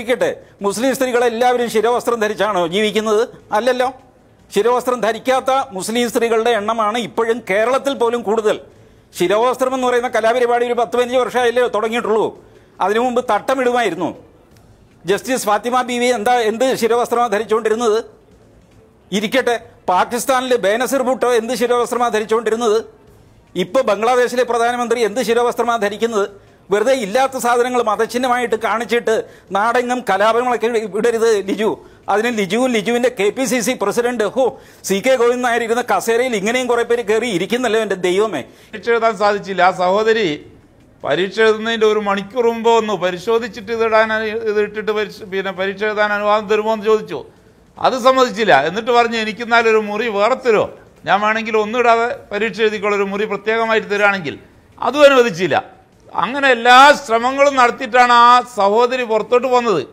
ചോദിക്കട്ടെ, മുസ്ലിം സ്ത്രീകളെല്ലാവരും ശിരോവസ്ത്രം ധരിച്ചാണോ ജീവിക്കുന്നത്? അല്ലല്ലോ. ശിരോവസ്ത്രം ധരിക്കാത്ത മുസ്ലിം സ്ത്രീകളുടെ എണ്ണമാണ് ഇപ്പോഴും കേരളത്തിൽ പോലും കൂടുതൽ. ശിരോവസ്ത്രം എന്ന് പറയുന്ന കലാപരിപാടി ഒരു 10-15 വർഷമായില്ലേ തുടങ്ങിയിട്ടുള്ളൂ. അതിനു മുമ്പ് തട്ടമിടുമായിരുന്നു. ജസ്റ്റിസ് ഫാത്തിമ ബീവി എന്ത് ശിരോവസ്ത്രമാണ് ധരിച്ചുകൊണ്ടിരുന്നത്? ഇരിക്കട്ടെ, പാകിസ്ഥാനിലെ ബേനസിർ ഭൂട്ടോ എന്ത് ശിരോവസ്ത്രമാണ് ധരിച്ചുകൊണ്ടിരുന്നത്? ഇപ്പോൾ ബംഗ്ലാദേശിലെ പ്രധാനമന്ത്രി എന്ത് ശിരോവസ്ത്രമാണ് ധരിക്കുന്നത്? വെറുതെ ഇല്ലാത്ത സാധനങ്ങൾ മതചിഹ്നമായിട്ട് കാണിച്ചിട്ട് നാടെങ്ങും കലാപങ്ങളൊക്കെ ഇടരുത് ലിജു. അതിന് ലിജുവിന്റെ KPCC president CK Govindan Nair ഇരുന്ന കസേരയിൽ ഇങ്ങനെയും കുറെ പേര് കയറി ഇരിക്കുന്നല്ലോ. എൻ്റെ ദൈവമേ, പരീക്ഷ എഴുതാൻ സാധിച്ചില്ല. ആ സഹോദരി പരീക്ഷ എഴുതുന്നതിൻ്റെ ഒരു മണിക്കൂർ മുമ്പ് ഒന്ന് പരിശോധിച്ചിട്ട് ഇതിട്ടിട്ട് പരീക്ഷ എഴുതാൻ അനുവാദം തരുമോ എന്ന് ചോദിച്ചു. അത് സമ്മതിച്ചില്ല. എന്നിട്ട് പറഞ്ഞു എനിക്കെന്നാലൊരു മുറി വേറെ തരുമോ, ഞാൻ വേണമെങ്കിൽ ഒന്നിടാതെ പരീക്ഷ എഴുതിക്കോളൊരു മുറി പ്രത്യേകമായിട്ട് തരുവാണെങ്കിൽ. അതും അനുവദിച്ചില്ല. അങ്ങനെ എല്ലാ ശ്രമങ്ങളും നടത്തിയിട്ടാണ് ആ സഹോദരി പുറത്തോട്ട് പോകുന്നത്.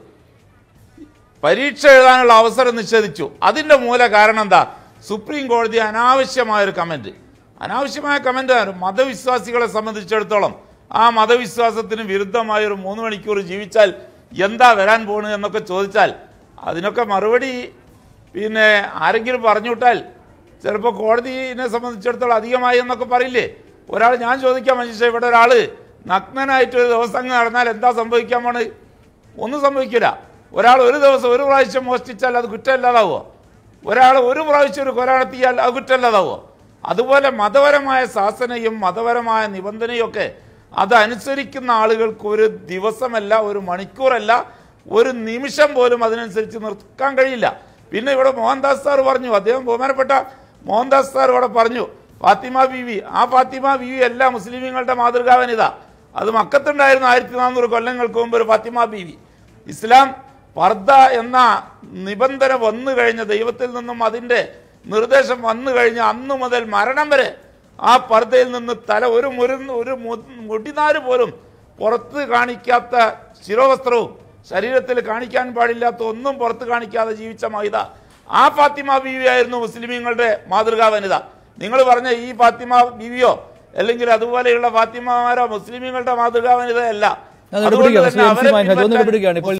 പരീക്ഷ എഴുതാനുള്ള അവസരം നിഷേധിച്ചു. അതിൻ്റെ മൂല കാരണം എന്താ? സുപ്രീം കോടതി അനാവശ്യമായൊരു കമൻറ്റ്. അനാവശ്യമായ കമൻറ്റ് മതവിശ്വാസികളെ സംബന്ധിച്ചിടത്തോളം ആ മതവിശ്വാസത്തിന് വിരുദ്ധമായൊരു 3 മണിക്കൂർ ജീവിച്ചാൽ എന്താ വരാൻ പോകുന്നത് എന്നൊക്കെ ചോദിച്ചാൽ അതിനൊക്കെ മറുപടി ആരെങ്കിലും പറഞ്ഞുവിട്ടാൽ ചിലപ്പോൾ കോടതിയെ സംബന്ധിച്ചിടത്തോളം അധികമായി എന്നൊക്കെ പറയില്ലേ. ഒരാൾ ഞാൻ ചോദിക്കാൻ മനുഷ്യ, ഇവിടെ ഒരാൾ നഗ്നനായിട്ടൊരു ദിവസം നടന്നാൽ എന്താ സംഭവിക്കാൻ പോണത്? ഒന്നും സംഭവിക്കില്ല. ഒരാൾ ഒരു ദിവസം ഒരു പ്രാവശ്യം മോഷ്ടിച്ചാൽ അത് കുറ്റമല്ലാതാവുമോ? ഒരാൾ ഒരു പ്രാവശ്യം ഒരു കൊല നടത്തിയാൽ അത് കുറ്റമല്ലാതാവുമോ? അതുപോലെ മതപരമായ ശാസനയും മതപരമായ നിബന്ധനയും ഒക്കെ അതനുസരിക്കുന്ന ആളുകൾക്ക് ഒരു ദിവസമല്ല, ഒരു മണിക്കൂറല്ല, ഒരു നിമിഷം പോലും അതിനനുസരിച്ച് നിർത്താൻ കഴിയില്ല. പിന്നെ ഇവിടെ മോഹൻദാസ് സാർ പറഞ്ഞു, അദ്ദേഹം ബഹുമാനപ്പെട്ട മോഹൻദാസ് സാർ ഇവിടെ പറഞ്ഞു ഫാത്തിമ ബീവി. ആ ഫാത്തിമ ബീവി എല്ലാ മുസ്ലിമീങ്ങളുടെ മാതൃകാവനിത. അത് മക്കത്തുണ്ടായിരുന്നു 1400 കൊല്ലങ്ങൾക്ക് മുമ്പ് ഒരു ഫാത്തിമ ബീവി. ഇസ്ലാം പർദ എന്ന നിബന്ധന വന്നു കഴിഞ്ഞ, ദൈവത്തിൽ നിന്നും അതിൻ്റെ നിർദ്ദേശം വന്നു കഴിഞ്ഞ അന്നു മുതൽ മരണം വരെ ആ പർദയിൽ നിന്ന് ഒരു മുടിനാര് പോലും പുറത്ത് കാണിക്കാത്ത ശിരോവസ്ത്രവും ശരീരത്തിൽ കാണിക്കാൻ പാടില്ലാത്ത ഒന്നും പുറത്ത് കാണിക്കാതെ ജീവിച്ച മഹിത ആ ഫാത്തിമ ബീവി ആയിരുന്നു മുസ്ലിമീങ്ങളുടെ മാതൃകാ വനിത. നിങ്ങൾ പറഞ്ഞ ഈ ഫാത്തിമ ബീവിയോ അല്ലെങ്കിൽ അതുപോലെയുള്ള ഫാത്തിമമാരോ മുസ്ലിമീങ്ങളുടെ മാതൃകാ വനിതയല്ല. അതുകൊണ്ട് തന്നെ അവരെ